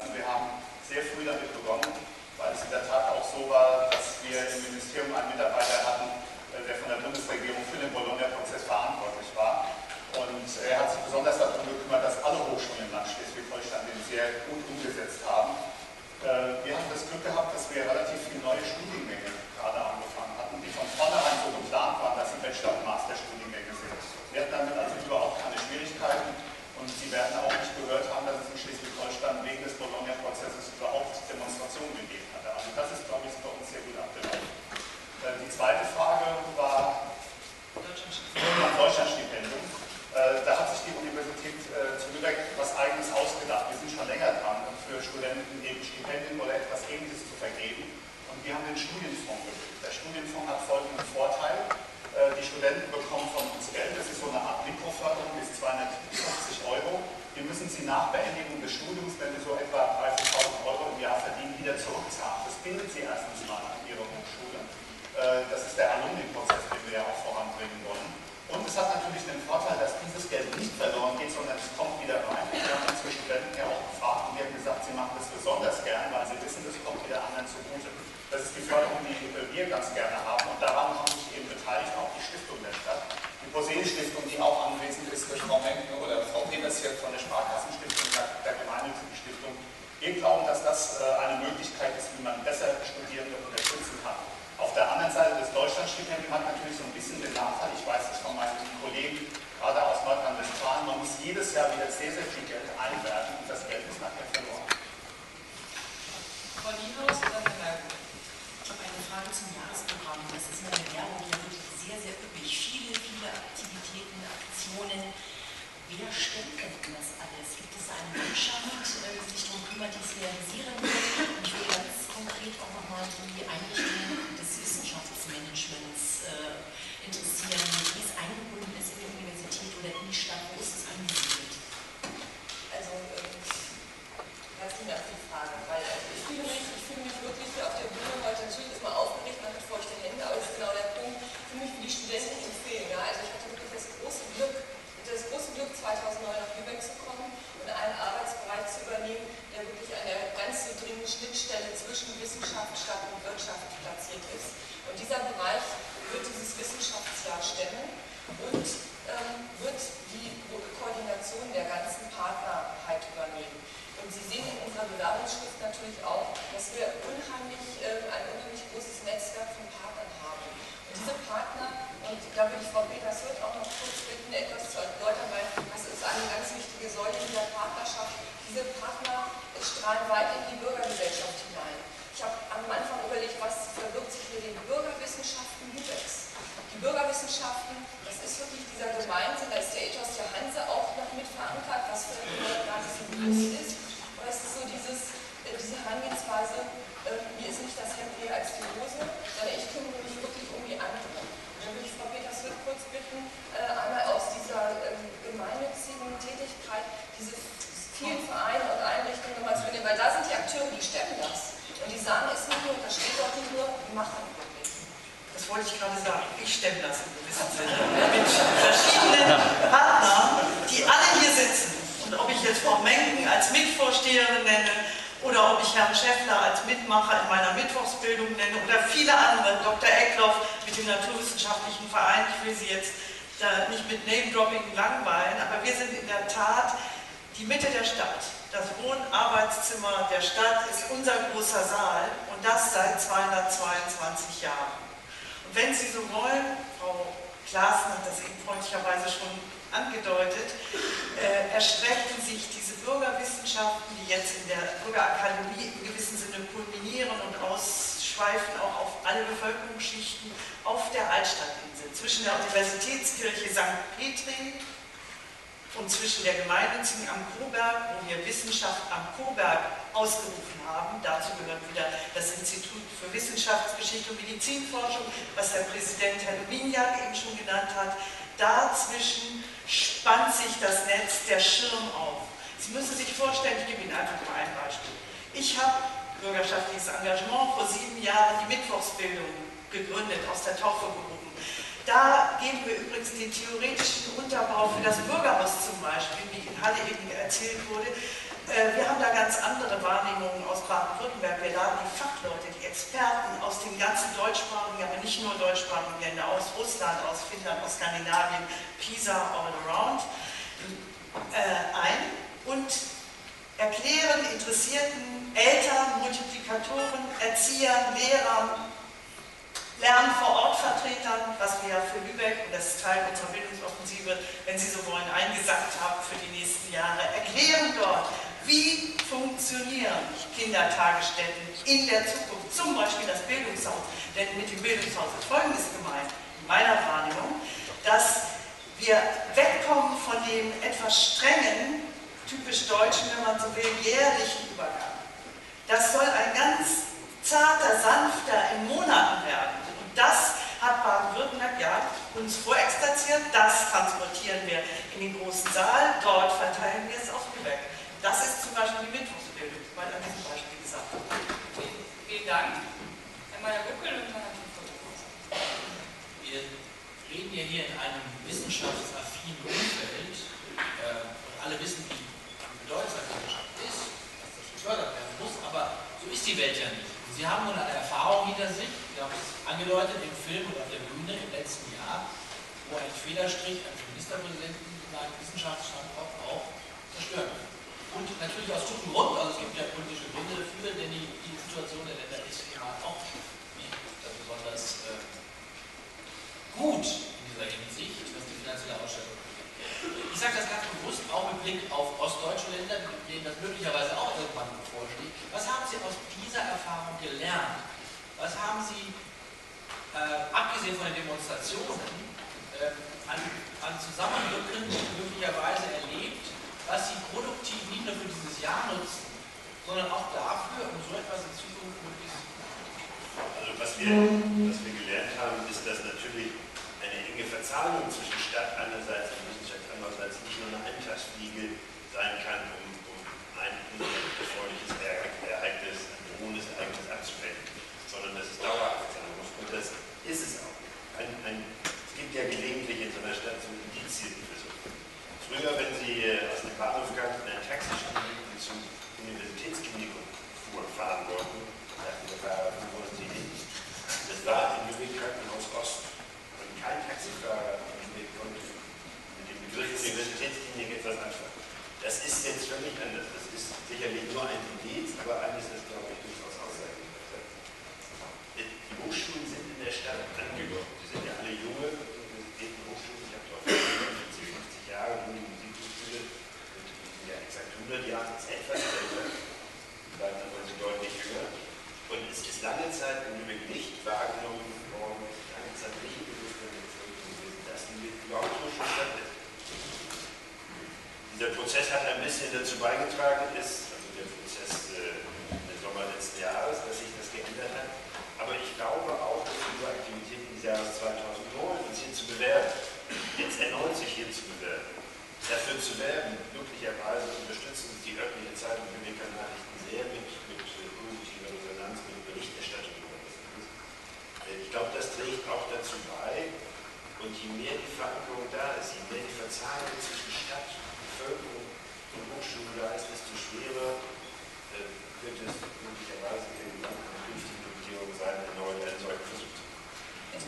Wir haben sehr früh damit begonnen, weil es in der Tat auch so war, dass wir im Ministerium einen Mitarbeiter hatten, der von der Bundesregierung für den Bologna-Prozess verantwortlich war. Und er hat sich besonders darum gekümmert, dass alle Hochschulen im Land Schleswig-Holstein den sehr gut umgesetzt haben. Wir hatten das Glück gehabt, dass wir relativ viele neue Studiengänge gerade angefangen hatten, die von vornherein so geplant waren, dass sie Bachelor- und Masterstudiengänge sind. Wir hatten damit also überhaupt keine Schwierigkeiten. Und Sie werden auch nicht gehört haben, dass es in Schleswig-Holstein wegen des Bologna-Prozesses überhaupt Demonstrationen gegeben hatte. Also das ist, glaube ich, bei uns sehr gut abgelaufen. Die zweite Frage war Deutschlandstipendium. Da hat sich die Universität zu Lübeck was Eigenes ausgedacht. Wir sind schon länger dran, für Studenten eben Stipendien oder etwas Ähnliches zu vergeben. Und wir haben den Studienfonds gebildet. Der Studienfonds hat folgenden Vorteil. Die Studenten bekommen von uns Geld, das ist so eine Art Mikroförderung bis 250 €. Wir müssen sie nach Beendigung des Studiums, wenn wir so etwa 30.000 € im Jahr verdienen, wieder zurückzahlen. Das bindet sie erstens mal an ihre Hochschule. Das ist der Alumni-Prozess, den wir ja auch voranbringen wollen. Und es hat natürlich den Vorteil, dass dieses Geld nicht verloren geht, sondern es kommt wieder rein. Wir haben unsere Studenten ja auch gefragt und die haben gesagt, sie machen das besonders gern, weil sie wissen, das kommt wieder anderen zugute. Das ist die Förderung, die wir ganz gerne haben und daran haben sich eben beteiligt auch die Stiftung der Stadt. Die Poseen-Stiftung, die auch anwesend ist durch Frau Menken oder Frau Peters hier von der Sparkassenstiftung, der gemeinnützigen Stiftung. Wir glauben, dass das eine Möglichkeit ist, wie man besser Studierende unterstützen kann. Auf der anderen Seite, das Deutschlandstipendium hat natürlich so ein bisschen den Nachteil, ich weiß das von meinen Kollegen, gerade aus Nordrhein-Westfalen, man muss jedes Jahr wieder sehr, sehr viel Geld einwerfen und das Geld ist nachher verloren. Frau Niehaus oder Herr Merkel? Ich habe eine Frage zum Jahresprogramm. Das ist in der Werbung ja wirklich sehr, sehr üppig. Viele Aktivitäten, Aktionen. Wer stemmt denn das alles? Gibt es eine Mannschaft, die sich darum kümmert, die es realisieren wird? Und ich würde ganz konkret auch nochmal die Einrichtung des Wissenschaftsmanagements interessieren, wie es eingebunden ist in die Universität oder in die Stadt, wo ist es angesiedelt? Also, herzlichen Dank für die Frage, weil ich fühle mich wirklich hier auf der Bühne heute, natürlich ist man aufgeregt, man hat feuchte Hände, aber das ist genau der Punkt, für mich für die Studenten empfehlen. Ja? Also ich hatte wirklich das große Glück 2009 nach Lübeck zu kommen und einen Arbeitsbereich zu übernehmen, der wirklich an der ganz so dringenden Schnittstelle zwischen Wissenschaft, Stadt und Wirtschaft platziert ist. Und dieser Bereich wird dieses Wissenschaftsjahr stemmen und wird die Koordination der ganzen Partner halt übernehmen. Und Sie sehen in unserer Bewerbungsschrift natürlich auch, dass wir ein unheimlich großes Netzwerk von Partnern haben. Und diese Partner, und da würde ich Frau Peters-Hürth auch noch kurz bitten, etwas zu erläutern, weil das ist eine ganz wichtige Säule dieser Partnerschaft. Diese Partner strahlen weit in die Bürgergesellschaft hinein. Ich habe am Anfang überlegt, was verbirgt sich mit den Bürgerwissenschaften Lübecks. Die Bürgerwissenschaften, das ist wirklich dieser Gemeinsinn, da ist der Ethos der Hanse auch noch mit verankert, was für ein gar nicht so bewusst ist. Aber es ist so diese Herangehensweise, mir ist nicht das Hemd näher als die Hose, sondern ich kümmere mich wirklich um die anderen. Und dann würde ich Frau Peters-Hürth kurz bitten, einmal aus dieser gemeinnützigen Tätigkeit diese vielen Vereine und Einrichtungen nochmal zu nehmen, weil da sind die Akteure, die stemmen das. Und die sagen es nicht nur, da steht dort nicht nur, die machen wirklich. Das wollte ich gerade sagen, ich stemme das in gewissem Sinne. Mit verschiedenen Partnern, die alle hier sitzen. Und ob ich jetzt Frau Menken als Mitvorsteherin nenne, oder ob ich Herrn Schäffler als Mitmacher in meiner Mittwochsbildung nenne oder viele andere, Dr. Eckloff mit dem Naturwissenschaftlichen Verein, ich will Sie jetzt da nicht mit Name-Dropping langweilen, aber wir sind in der Tat die Mitte der Stadt. Das Wohn-Arbeitszimmer der Stadt ist unser großer Saal und das seit 222 Jahren. Und wenn Sie so wollen, Frau Klaassen hat das eben freundlicherweise schon angedeutet, erstrecken sich diese Bürgerwissenschaften, die jetzt in der Bürgerakademie im gewissen Sinne kulminieren und ausschweifen auch auf alle Bevölkerungsschichten auf der Altstadtinsel, zwischen der Universitätskirche St. Petri und zwischen der gemeinnützigen am Coburg, wo wir Wissenschaft am Coburg ausgerufen haben. Dazu gehört wieder das Institut für Wissenschaftsgeschichte und Medizinforschung, was Herr Präsident Herr Dominiak eben schon genannt hat. Dazwischen spannt sich das Netz, der Schirm auf. Sie müssen sich vorstellen, ich gebe Ihnen einfach mal ein Beispiel. Ich habe bürgerschaftliches Engagement vor 7 Jahren die Mittwochsbildung gegründet, aus der Taufe gehoben. Da geben wir übrigens den theoretischen Unterbau für das Bürgerhaus zum Beispiel, wie in Halle eben erzählt wurde. Wir haben da ganz andere Baden-Württemberg, wir laden die Fachleute, die Experten aus den ganzen deutschsprachigen, aber nicht nur deutschsprachigen Ländern, aus Russland, aus Finnland, aus Skandinavien, PISA, all around, ein und erklären interessierten Eltern, Multiplikatoren, Erziehern, Lehrern, Lernen-vor-Ort-Vertretern, was wir ja für Lübeck, und das ist Teil unserer Bildungsoffensive, wenn Sie so wollen, eingesackt haben für die nächsten Jahre, erklären dort, wie funktionieren Kindertagesstätten in der Zukunft, zum Beispiel das Bildungshaus. Denn mit dem Bildungshaus ist Folgendes gemeint, in meiner Wahrnehmung, dass wir wegkommen von dem etwas strengen, typisch deutschen, wenn man so will, jährlichen Übergang. Das soll ein ganz zarter, sanfter in Monaten werden. Und das hat Baden-Württemberg ja uns vorexerziert, das transportieren wir in den großen Saal, dort verteilen wir es auf Lübeck. Das ist zum Beispiel die Mittwochsbildung, mal an diesem Beispiel gesagt. Vielen Dank. Herr Meyer-Buckel und Herr Wir reden ja hier in einem wissenschaftsaffinen Umfeld und alle wissen, wie bedeutsam Wissenschaft ist, dass das gefördert werden muss, aber so ist die Welt ja nicht. Sie haben nun eine Erfahrung hinter sich, wir haben es angedeutet im Film und auf der Bühne im letzten Jahr, wo ein Federstrich eines Ministerpräsidenten seinen Wissenschaftsstandort auch zerstören kann. Und natürlich aus gutem Grund, also es gibt ja politische Gründe dafür, denn die Situation der Länder ist gerade auch nicht besonders gut in dieser Hinsicht, was die finanzielle Ausstattung angeht. Ich sage das ganz bewusst auch mit Blick auf ostdeutsche Länder, denen das möglicherweise auch irgendwann bevorsteht. Was haben Sie aus dieser Erfahrung gelernt? Was haben Sie, abgesehen von den Demonstrationen, an Zusammenrücken möglicherweise erlebt, was Sie produktiv nicht nur für dieses Jahr nutzen, sondern auch dafür, um so etwas in Zukunft möglichst zu machen? Also was wir gelernt haben, ist, dass natürlich eine enge Verzahnung zwischen Stadt einerseits und Wissenschaft andererseits nicht nur eine Eintagsfliege sein kann, um ein unerfreuliches Ereignis, ein drohendes Ereignis abzuwenden, sondern dass es dauerhaft sein muss. Und das ist es auch. Es gibt ja gelegentlich in so einer Stadt so Indizien für so. Früher, wenn Sie aus dem Bahnhof kamen und ein Taxi stiegen und zum Universitätsklinikum fahren wollten, dachten der Fahrer, wo wollen Sie hin? Das war im Lübeck Krankenhaus Ost. Und kein Taxifahrer konnte mit dem Begriff Universitätsklinik etwas anfangen. Das ist jetzt völlig anders. Das ist sicherlich nur ein Indiz, aber eines, das glaube ich durchaus aussagekräftig ist. Die Hochschulen sind in der Stadt angekommen. Sie sind ja alle junge Universitäten, Hochschulen. Ich habe dort 50 Jahre die Musikhochschule und die sind ja exakt 100 Jahre, ist etwas älter. Die beiden sind sie deutlich jünger. Und es ist lange Zeit in Lübeck nicht wahrgenommen worden, lange Zeit nicht gewusst, dass die überhaupt Hochschulstadt ist. Der Prozess hat ein bisschen dazu beigetragen, also der Prozess im Sommer letzten Jahres, dass sich das geändert hat. Aber ich glaube auch, dass unsere Aktivitäten des Jahres 2009 uns hier zu bewerben, jetzt erneut sich hier zu bewerben, dafür zu werben, möglicherweise unterstützen uns die örtliche Zeitung Lübecker Nachrichten sehr mit positiver Resonanz, mit Berichterstattung über das. Ich glaube, das trägt auch dazu bei. Und je mehr die Verankerung da ist, je mehr die Verzahnung zwischen Stadt, Bevölkerung und Hochschulen da ist, desto schwerer wird es möglicherweise in den künftigen Regierungen sein, erneut einen solchen Versuch zu machen. Es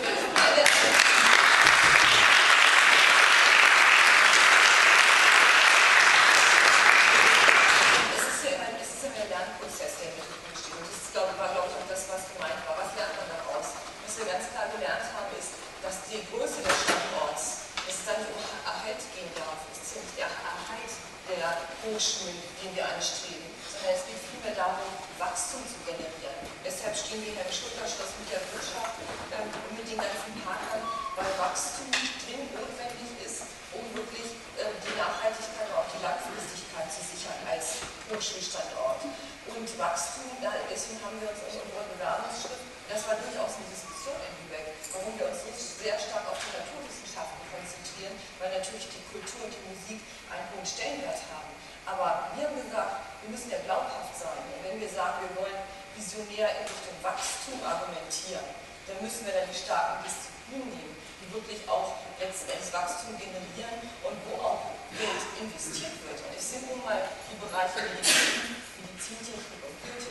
ist ja ein Lernprozess, der im Mittelpunkt steht. Und das war, glaube ich, auch das, was gemeint war. Was lernt man daraus? Was wir ganz klar gelernt haben, ist, dass die Größe des Standorts, dass es dann nicht um Erhalt gehen darf. Es ist ja nicht der Erhalt der Hochschulen, den wir anstreben, sondern es geht vielmehr darum, Wachstum zu generieren. Deshalb stehen wir hier im Schulterschluss mit der Wirtschaft und mit den ganzen Partnern, weil Wachstum dringend notwendig ist, um wirklich die Nachhaltigkeit und auch die Langfristigkeit zu sichern als Hochschulstandort. Und Wachstum, deswegen haben wir uns in unserer Bewerbungsschrift, das war durchaus eine Diskussion in Lübeck, warum wir uns nicht sehr stark auf die Naturwissenschaften konzentrieren, weil natürlich die Kultur und die Musik einen hohen Stellenwert haben. Aber wir haben gesagt, wir müssen ja glaubhaft sein. Und wenn wir sagen, wir wollen visionär in Richtung Wachstum argumentieren, dann müssen wir dann die starken Disziplinen nehmen, die wirklich auch letztendlich Wachstum generieren und wo auch Geld investiert wird. Und es sind nun mal die Bereiche Medizintechnik und Biotechnik,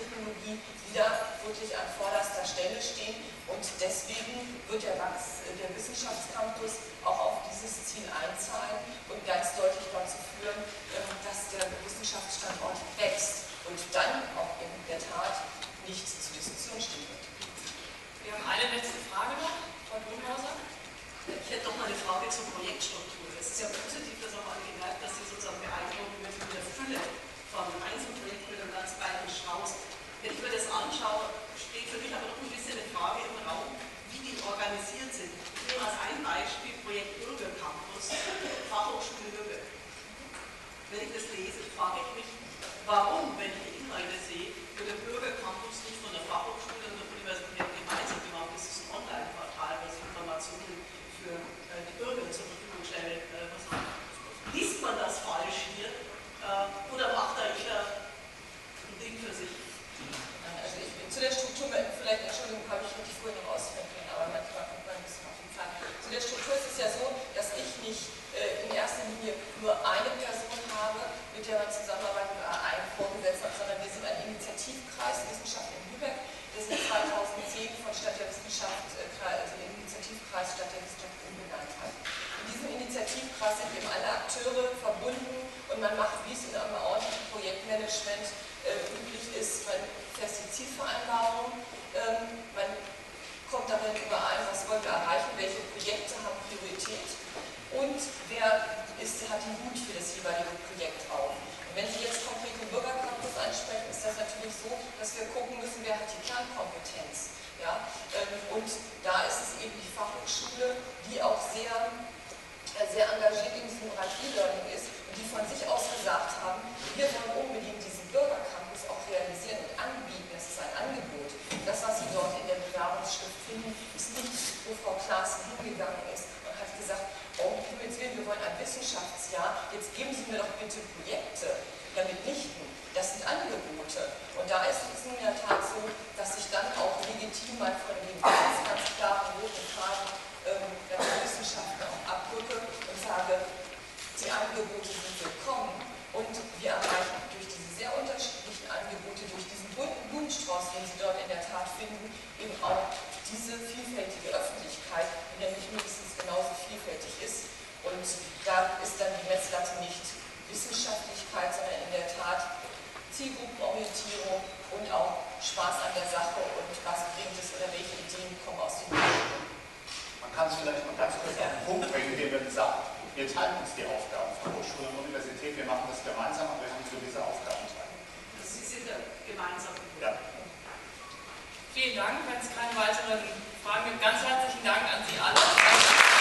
die wieder wirklich an vorderster Stelle stehen. Und deswegen wird der Wissenschaftscampus auch auf dieses Ziel einzahlen und ganz deutlich dazu führen, dass der Wissenschaftsstandort wächst und dann auch in der Tat nicht zur Diskussion stehen wird. Wir haben eine letzte Frage noch von Brunhauser. Ich hätte noch mal eine Frage zur Projektstruktur. Es ist ja positiv, dass auch alle gemerkt, dass Sie sozusagen beeindrucken mit der Fülle von Einzelprojekten mit einem ganz breiten Strauß. Wenn ich mir das anschaue, steht für mich aber noch ein bisschen eine Frage im Raum, wie die organisiert sind. Ich nehme als ein Beispiel Projekt Bürgercampus, Fachhochschule Lübeck. Wenn ich das lese, frage ich mich, warum, wenn ich die Inhalte sehe, wird der Bürgercampus nicht von der Fachhochschule und der Universität gemeinsam gemacht. Das ist ein Online-Portal, das Informationen für die Bürger zur Verfügung stellt. Liest man das falsch hier oder macht da jeder ein Ding für sich? Also ich bin zu der Struktur, vielleicht, Entschuldigung, habe ich wirklich vorhin noch ausführen können, aber manchmal kommt man ein bisschen auf den Plan. Zu der Struktur ist es ja so, dass ich nicht in erster Linie nur eine Person habe, mit der man zusammenarbeitet oder einen Vorgesetzten hat, sondern wir sind ein Initiativkreis Wissenschaft in Lübeck, der sich 2010 von Stadt der Wissenschaft, also den Initiativkreis Stadt der Wissenschaft umbenannt hat. In diesem Initiativkreis sind eben alle Akteure verbunden und man macht, wie es in einem ordentlichen Projektmanagement üblich ist, man feste Zielvereinbarungen, man kommt darin überein, was wollen wir erreichen, welche Projekte haben Priorität und wer hat die Mut für das jeweilige Projekt auf. Und wenn Sie jetzt konkret den Bürgercampus ansprechen, ist das natürlich so, dass wir gucken müssen, wer hat die Kernkompetenz. Ja? Und da ist es eben die Fachhochschule, die auch sehr engagiert in diesem Bereich E-Learning ist und die von sich aus gesagt haben, wir wollen unbedingt diesen Bürgercampus auch realisieren und anbieten. Das ist ein Angebot. Das, was Sie dort in der Bewerbungsschrift finden, ist nicht, wo Frau Klaassen hingegangen ist und hat gesagt, oh, Himmels Willen, wir wollen ein Wissenschaftsjahr, jetzt geben Sie mir doch bitte Projekte. Ja, mitnichten. Das sind Angebote. Und da ist es in der Tat so, dass ich dann auch legitim mal von dem ganz klaren roten Faden der Wissenschaften auch abrücke und sage, die Angebote sind willkommen und wir erreichen durch diese sehr unterschiedlichen Angebote, durch diesen bunten Blumenstrauß, den Sie dort in der Tat finden, eben auch diese vielfältige Öffentlichkeit, die nämlich mindestens genauso vielfältig ist. Und da ist dann die Messlatte nicht Wissenschaftlichkeit, sondern in der Tat Zielgruppenorientierung und auch Spaß an der Sache und was bringt es oder welche Ideen kommen aus dem Menschen. Man kann es vielleicht mal ganz kurz auf den Punkt bringen, indem man sagt, wir teilen uns die Aufgaben von Hochschule und Universität, wir machen das gemeinsam, aber wir haben so diese Aufgabenteilung. Sie sind ja gemeinsam. Ja. Vielen Dank. Wenn es keine weiteren Fragen gibt, ganz herzlichen Dank an Sie alle.